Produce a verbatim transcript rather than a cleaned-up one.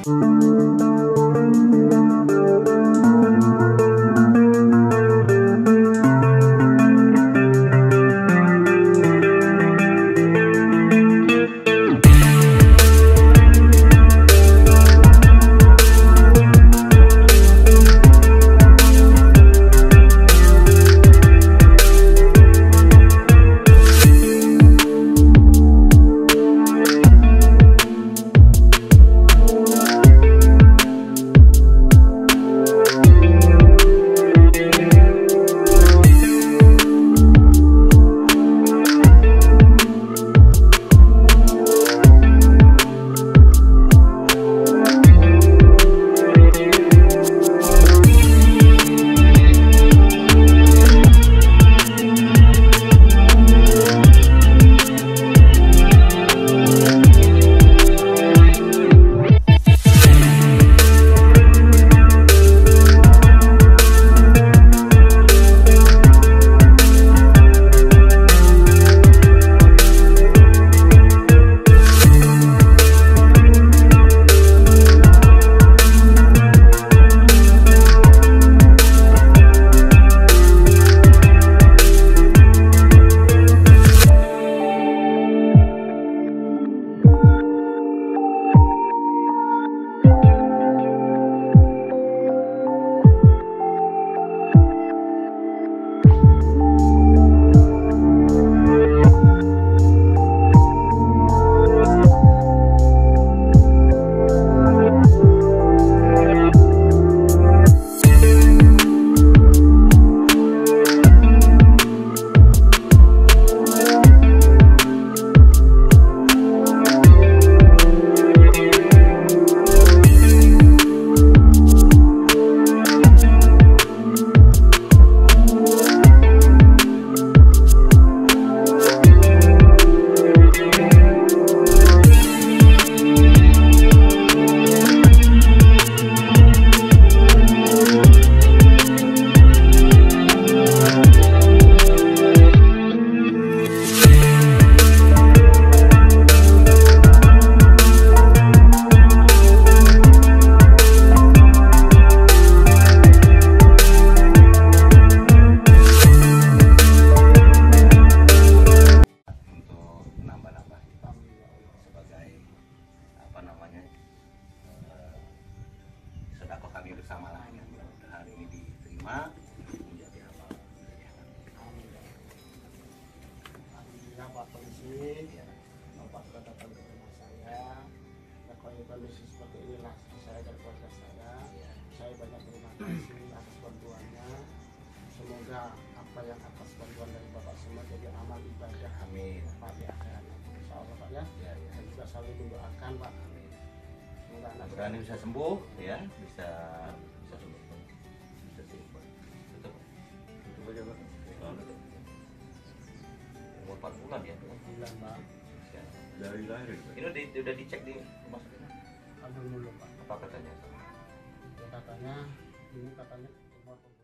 Pak Polisi, Bapak sudah datang ke rumah saya. Ya, kondisi seperti inilah saya dan keluarga saya. Saya banyak terima kasih atas bantuannya. Semoga apa yang atas bantuan dari Bapak semua jadi amal ibadah. Amin. Pak di akhirat. Insya Allah Pak ya. Ya, ya. Dan juga selalu mendoakan Pak. Amin. Semoga anak berani bisa sembuh ya, bisa bisa sembuh. Bisa sembuh. Tutup. Tutup aja Pak. Umur empat bulan ya. empat bulan Pak. Dari lahir. Ini udah, udah dicek di rumah sakit. Alhamdulillah Pak. Apa katanya? Ya, katanya ini katanya tumor.